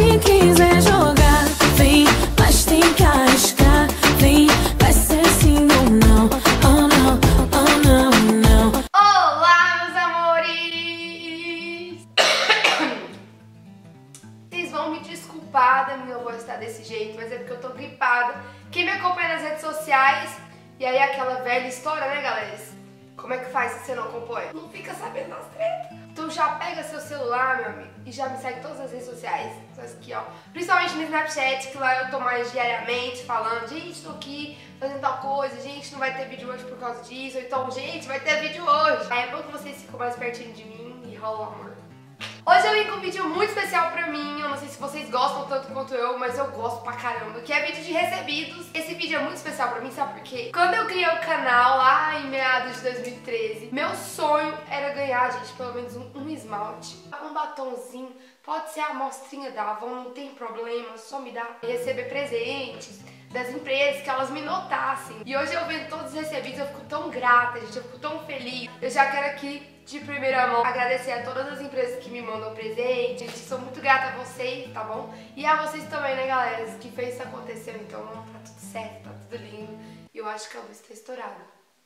Se quiser jogar, vem, mas tem que arriscar. Vem, vai ser assim ou não. Oh não, oh não, não. Olá, meus amores! Vocês vão me desculpar da minha voz estar desse jeito, mas é porque eu tô gripada. Quem me acompanha nas redes sociais, e aí aquela velha história, né, galera? Como é que faz se você não acompanha? Não fica sabendo das tretas. Então já pega seu celular, meu amigo, e já me segue em todas as redes sociais. Aqui, ó. Principalmente no Snapchat, que lá eu tô mais diariamente falando, gente, tô aqui fazendo tal coisa, gente, não vai ter vídeo hoje por causa disso, ou então, gente, vai ter vídeo hoje. Aí é bom que vocês ficam mais pertinho de mim e rola o amor. Hoje eu vim com um vídeo muito especial pra mim, eu não sei se vocês gostam tanto quanto eu, mas eu gosto pra caramba, que é vídeo de recebidos. Esse vídeo é muito especial pra mim, sabe por quê? Quando eu criei o canal lá em meados de 2013, meu sonho era ganhar, gente, pelo menos um esmalte, um batonzinho, pode ser a amostrinha da Avon, não tem problema, só me dá. E receber presentes das empresas, que elas me notassem. E hoje eu vendo todos os recebidos, eu fico tão grata, gente, eu fico tão feliz. Eu já quero aqui, de primeira mão, agradecer a todas as empresas que me mandam presente. Gente, sou muito grata a vocês, tá bom? E a vocês também, né, galera, que fez isso acontecer. Então, tá tudo certo, tá tudo lindo. E eu acho que a luz tá estourada.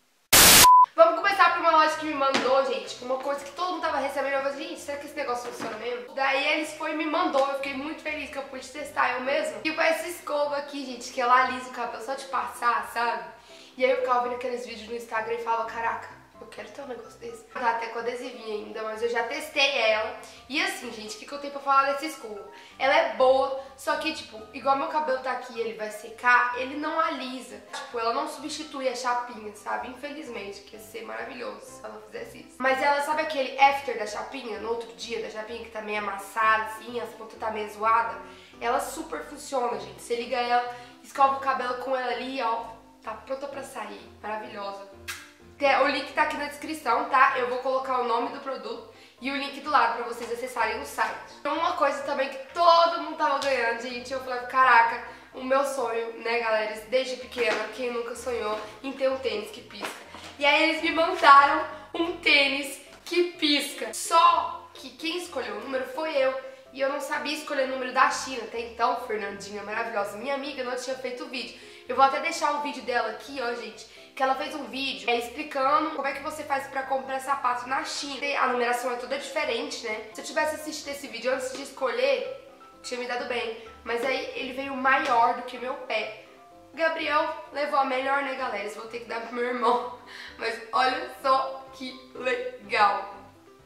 Vamos começar por uma loja que me mandou, gente, uma coisa que todo mundo tava recebendo. Eu falei, gente, será que esse negócio funciona mesmo? Daí eles foi e me mandou, eu fiquei muito feliz que eu pude testar eu mesma. Tipo essa escova aqui, gente, que ela alisa o cabelo só de passar, sabe? E aí eu ficava vendo aqueles vídeos no Instagram e falava, caraca, eu quero ter um negócio desse. Tá até com adesivinho ainda, mas eu já testei ela. E assim, gente, o que eu tenho pra falar dessa escova? Ela é boa, só que, tipo, igual meu cabelo tá aqui, ele vai secar, ele não alisa. Tipo, ela não substitui a chapinha, sabe? Infelizmente, que ia ser maravilhoso se ela fizesse isso. Mas ela, sabe aquele after da chapinha, no outro dia da chapinha, que tá meio amassada, assim, as pontas tá meio zoada? Ela super funciona, gente. Você liga ela, escova o cabelo com ela ali, ó, tá pronta pra sair. Maravilhosa. O link tá aqui na descrição, tá? Eu vou colocar o nome do produto e o link do lado pra vocês acessarem o site. Então, uma coisa também que todo mundo tava ganhando, gente, eu falei, caraca, o meu sonho, né, galera, desde pequena, quem nunca sonhou em ter um tênis que pisca? E aí eles me mandaram um tênis que pisca. Só que quem escolheu o número foi eu. E eu não sabia escolher o número da China. Até então, Fernandinha maravilhosa, minha amiga, não tinha feito o vídeo. Eu vou até deixar o vídeo dela aqui, ó, gente, que ela fez um vídeo explicando como é que você faz pra comprar sapato na China. A numeração é toda diferente, né? Se eu tivesse assistido esse vídeo antes de escolher, tinha me dado bem. Mas aí ele veio maior do que meu pé. Gabriel levou a melhor, né, galera? Isso vou ter que dar pro meu irmão. Mas olha só que legal.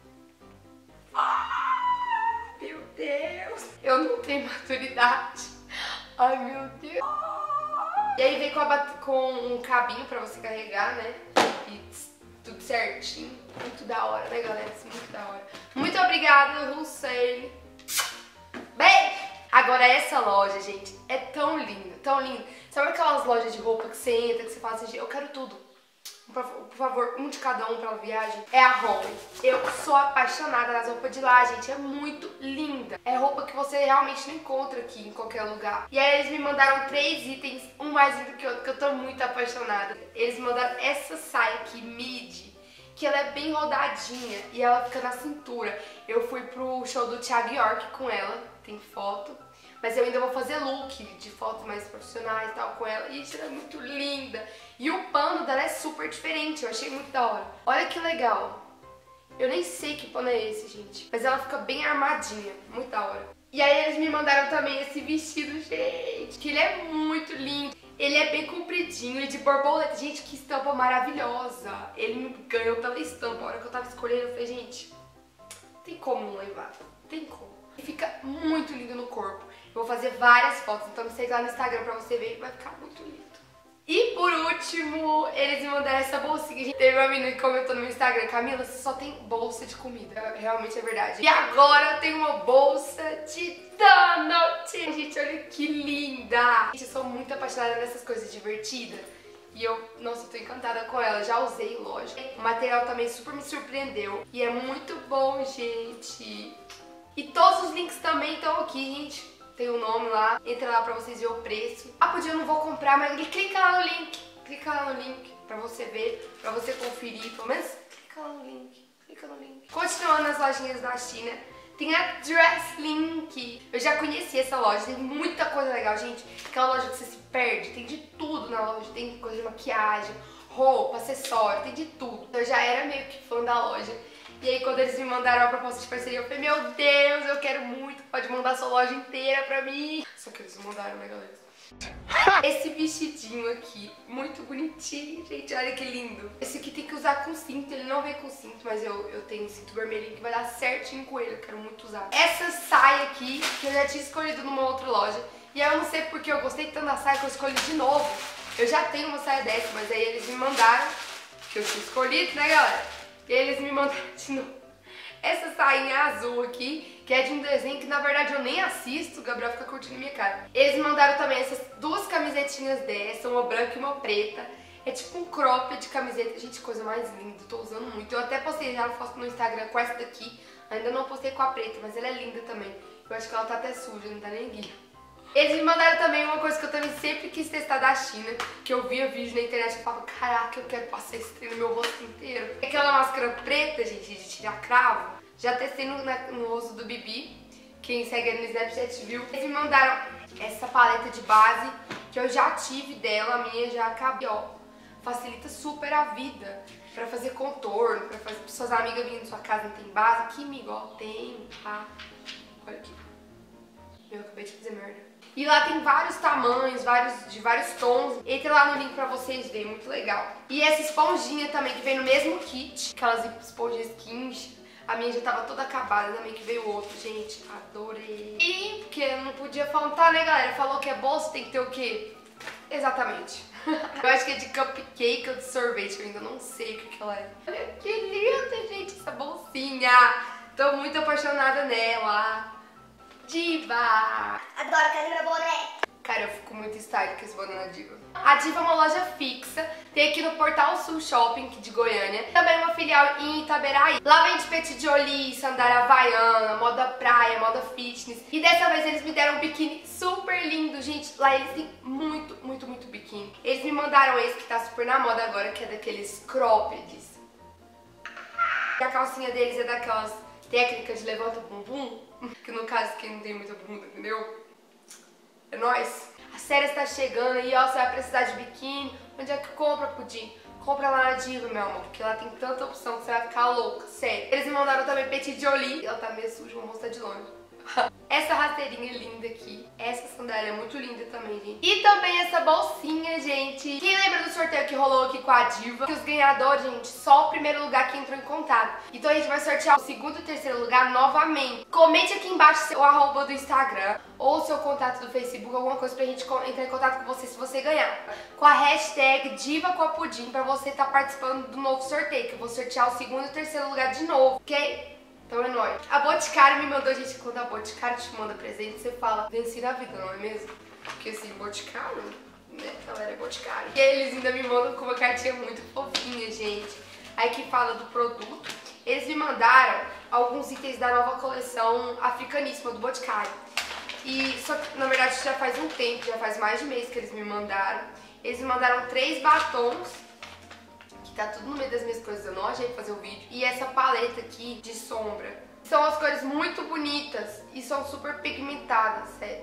Meu Deus, eu não tenho maturidade. Ai, meu Deus. E aí vem com um cabinho pra você carregar, né? E tudo certinho. Muito da hora, né, galera? Isso é muito da hora. Muito obrigada, Hussein. Beijo! Agora essa loja, gente, é tão linda, tão linda. Sabe aquelas lojas de roupa que você entra, que você fala assim, eu quero tudo. Por favor, um de cada um pra viagem. É a Home. Eu sou apaixonada nas roupas de lá, gente. É muito linda. É roupa que você realmente não encontra aqui em qualquer lugar. E aí eles me mandaram 3 itens, um mais lindo que o outro, que eu tô muito apaixonada. Eles me mandaram essa saia aqui, midi, que ela é bem rodadinha e ela fica na cintura. Eu fui pro show do Thiago York com ela, tem foto. Mas eu ainda vou fazer look de fotos mais profissionais e tal com ela. E ela é muito linda. E o pano dela é super diferente, eu achei muito da hora. Olha que legal. Eu nem sei que pano é esse, gente. Mas ela fica bem armadinha, muito da hora. E aí eles me mandaram também esse vestido, gente, que ele é muito lindo. Ele é bem compridinho e de borboleta. Gente, que estampa maravilhosa. Ele me ganhou pela estampa. A hora que eu tava escolhendo, eu falei, gente, tem como não levar? Tem como. E fica muito lindo no corpo. Eu vou fazer várias fotos, então me segue lá no Instagram pra você ver, vai ficar muito lindo. E por último, eles me mandaram essa bolsinha. Gente, teve uma menina que comentou no meu Instagram, Camila, você só tem bolsa de comida. Realmente é verdade. E agora eu tenho uma bolsa de donut. Gente, olha que linda. Gente, eu sou muito apaixonada nessas coisas divertidas. E nossa, eu tô encantada com ela. Já usei, lógico. O material também super me surpreendeu. E é muito bom, gente. E todos os links também estão aqui, gente. Tem o nome lá, entra lá pra vocês verem o preço. Ah, podia, eu não vou comprar, mas clica lá no link. Clica lá no link pra você ver, pra você conferir. Pelo menos clica lá no link, clica no link. Continuando nas lojinhas da China, Tem a Dress Link. Eu já conheci essa loja, tem muita coisa legal, gente. Aquela loja que você se perde, tem de tudo na loja. Tem coisa de maquiagem, roupa, acessório, tem de tudo. Eu já era meio que fã da loja. E aí quando eles me mandaram a proposta de parceria, eu falei, meu Deus, eu quero muito, pode mandar sua loja inteira pra mim. Só que eles não mandaram, né, galera? Esse vestidinho aqui, muito bonitinho, gente, olha que lindo. Esse aqui tem que usar com cinto, ele não vem com cinto, mas eu tenho um cinto vermelhinho que vai dar certinho com ele, eu quero muito usar. Essa saia aqui, que eu já tinha escolhido numa outra loja, e aí eu não sei porque eu gostei tanto da saia que eu escolhi de novo. Eu já tenho uma saia dessa, mas aí eles me mandaram, que eu tinha escolhido, né, galera? E aí eles me mandaram de novo essa sainha azul aqui, que é de um desenho que na verdade eu nem assisto, o Gabriel fica curtindo minha cara. Eles me mandaram também essas duas camisetinhas dessa, uma branca e uma preta. É tipo um crop de camiseta, gente, coisa mais linda, tô usando muito. Eu até postei já uma foto no Instagram com essa daqui, ainda não postei com a preta, mas ela é linda também. Eu acho que ela tá até suja, não tá nem guia. Eles me mandaram também uma coisa que eu também sempre quis testar da China, que eu via vídeo na internet e falava, caraca, eu quero passar esse trem no meu rosto inteiro. Aquela máscara preta, gente, de tirar cravo, já testei no rosto do Bibi, quem segue ele no Snapchat viu. Eles me mandaram essa paleta de base, que eu já tive dela, a minha já acabou, ó. Facilita super a vida pra fazer contorno, pra fazer suas amigas virem na sua casa não tem base. Aqui, amigo, ó, tem, tá? Olha aqui. Eu acabei de fazer merda. E lá tem vários tamanhos, de vários tons. Entra lá no link pra vocês verem, muito legal. E essa esponjinha também, que vem no mesmo kit. Aquelas esponjas skins. A minha já tava toda acabada, também que veio outro, gente. Adorei. E, porque não podia faltar, né, galera? Falou que é bolsa, tem que ter o quê? Exatamente. Eu acho que é de cupcake ou de sorvete, eu ainda não sei o que ela é. Olha que linda, gente, essa bolsinha. Tô muito apaixonada nela. Diva! Adoro, quero meu boné! Cara, eu fico muito style com esse boné da Diva. A Diva é uma loja fixa, tem aqui no Portal Sul Shopping de Goiânia. Também uma filial em Itaberaí. Lá vende petit jolie, sandália havaiana, moda praia, moda fitness. E dessa vez eles me deram um biquíni super lindo, gente. Lá eles têm muito, muito, muito biquíni. Eles me mandaram esse que tá super na moda agora, que é daqueles croppeds. E a calcinha deles é daquelas técnicas de levanta bumbum. Que no caso quem não tem muita bunda, entendeu? É nóis. A série está chegando e ó, você vai precisar de biquíni. Onde é que compra, Pudim? Compra lá na Diva, meu amor, porque lá tem tanta opção que você vai ficar louca, sério. Eles me mandaram também petit jolie. Ela tá meio suja, vou mostrar de longe. Essa rasteirinha linda aqui. Essa sandália é muito linda também, gente. E também essa bolsinha, gente. Quem lembra do sorteio que rolou aqui com a Diva? Que os ganhadores, gente, só o primeiro lugar que entrou em contato. Então a gente vai sortear o segundo e terceiro lugar novamente. Comente aqui embaixo seu arroba do Instagram ou seu contato do Facebook, alguma coisa pra gente entrar em contato com você se você ganhar. Com a hashtag Diva com a Pudim pra você estar participando do novo sorteio, que eu vou sortear o segundo e terceiro lugar de novo, ok? Então é nóis. A Boticário me mandou, gente, quando a Boticário te manda presente, você fala, venci na vida, não é mesmo? Porque assim, Boticário, né, galera, é Boticário. E aí eles ainda me mandam com uma cartinha muito fofinha, gente. Aí que fala do produto. Eles me mandaram alguns itens da nova coleção africaníssima do Boticário. E só que, na verdade, já faz um tempo, já faz mais de um mês que eles me mandaram. Eles me mandaram 3 batons. Tá tudo no meio das minhas coisas, eu não achei pra fazer o vídeo. E essa paleta aqui de sombra. São as cores muito bonitas e são super pigmentadas, sério.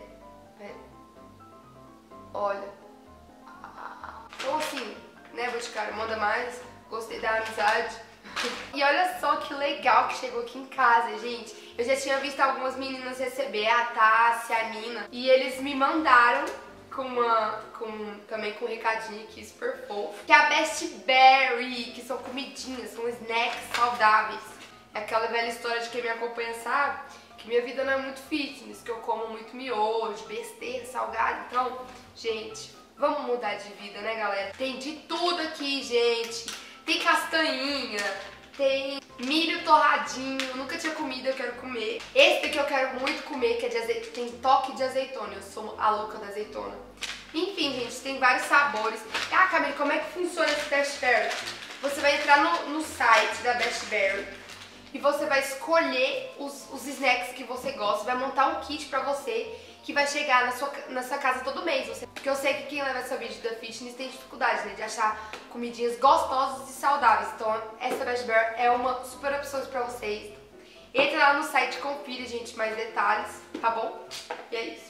Olha. Então assim, né, Boticário, manda mais. Gostei da amizade. E olha só que legal que chegou aqui em casa, gente. Eu já tinha visto algumas meninas receber, a Tássia, a Nina. E eles me mandaram também com um recadinho aqui super fofo, que é a Best Berry, que são comidinhas, são snacks saudáveis. É aquela velha história de quem me acompanha sabe que minha vida não é muito fitness, que eu como muito miojo, besteira, salgado. Então, gente, vamos mudar de vida, né, galera? Tem de tudo aqui, gente. Tem castanhinha, tem milho torradinho, eu nunca tinha comido, eu quero comer. Esse daqui eu quero muito comer, que é de azeite, tem toque de azeitona, eu sou a louca da azeitona. Enfim, gente, tem vários sabores. Ah, Camille, como é que funciona esse Best Berry? Você vai entrar no site da Best Berry e você vai escolher os snacks que você gosta, vai montar um kit pra você que vai chegar na sua casa todo mês. Porque eu sei que quem leva esse vídeo da fitness tem dificuldade, né, de achar comidinhas gostosas e saudáveis. Então essa Best Berry é uma super opção pra vocês. Entra lá no site e confira, gente, mais detalhes, tá bom? E é isso.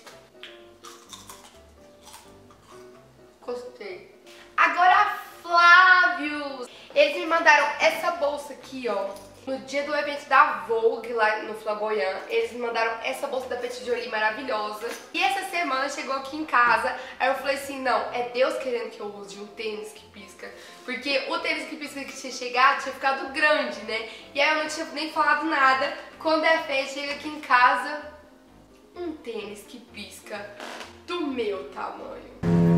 Gostei. Agora, Flávios! Eles me mandaram essa bolsa aqui, ó. No dia do evento da Vogue, lá no Flamboyant, eles me mandaram essa bolsa da Petit Jolie maravilhosa. E essa semana chegou aqui em casa, aí eu falei assim, não, é Deus querendo que eu use um tênis que pisca. Porque o tênis que pisca que tinha chegado tinha ficado grande, né? E aí eu não tinha nem falado nada. Quando é feio, chega aqui em casa, um tênis que pisca do meu tamanho.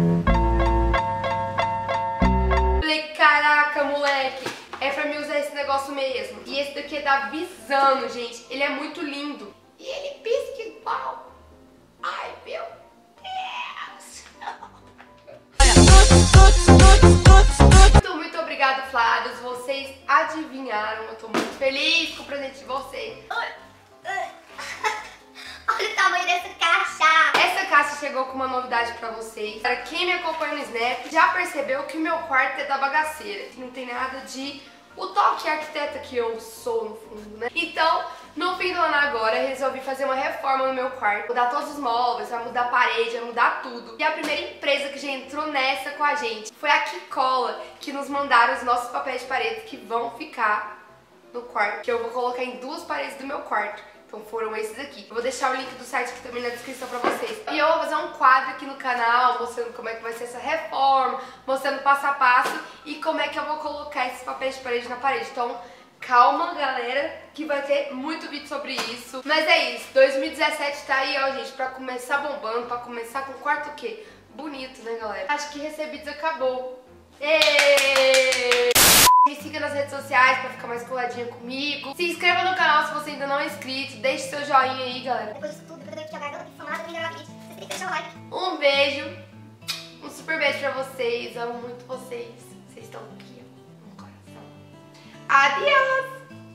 Falei, caraca, moleque! É pra mim usar esse negócio mesmo. E esse daqui é da Visano, gente. Ele é muito lindo. E ele pisca igual. Ai, meu Deus. Muito obrigada, Flávios. Vocês adivinharam. Eu tô muito feliz com o presente de vocês. Olha o tamanho dessa caixa. Essa caixa chegou com uma novidade pra vocês. Para quem me acompanha no Snap, já percebeu que o meu quarto é da bagaceira. Não tem nada de o toque arquiteta que eu sou no fundo, né? Então, no fim do ano agora, resolvi fazer uma reforma no meu quarto. Mudar todos os móveis, vai mudar a parede, vai mudar tudo. E a primeira empresa que já entrou nessa com a gente foi a Kikola, que nos mandaram os nossos papéis de parede que vão ficar no quarto. Que eu vou colocar em 2 paredes do meu quarto. Então foram esses aqui. Eu vou deixar o link do site aqui também na descrição pra vocês. E eu vou fazer um quadro aqui no canal mostrando como é que vai ser essa reforma, mostrando passo a passo e como é que eu vou colocar esses papéis de parede na parede. Então calma, galera, que vai ter muito vídeo sobre isso. Mas é isso, 2017 tá aí, ó, gente, pra começar bombando, pra começar com o quarto o quê? Bonito, né, galera? Acho que recebidos acabou. Êêêê! Me siga nas redes sociais pra ficar mais coladinha comigo. Se inscreva no canal se você ainda não é inscrito. Deixe seu joinha aí, galera. Depois disso tudo, depois eu tinha garganta inflamada, eu vim gravar vídeo. Você tem que deixar o like. Um beijo. Um super beijo pra vocês. Amo muito vocês. Vocês estão aqui, ó, no coração. Adiós!